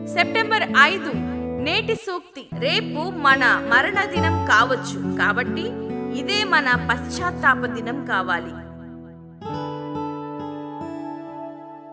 September 5 నేటి సూక్తి. రేపు మన మరణ దినం కావచ్చు, కాబట్టి ఇదే మన పశ్చాత్తాప దినం కావాలి.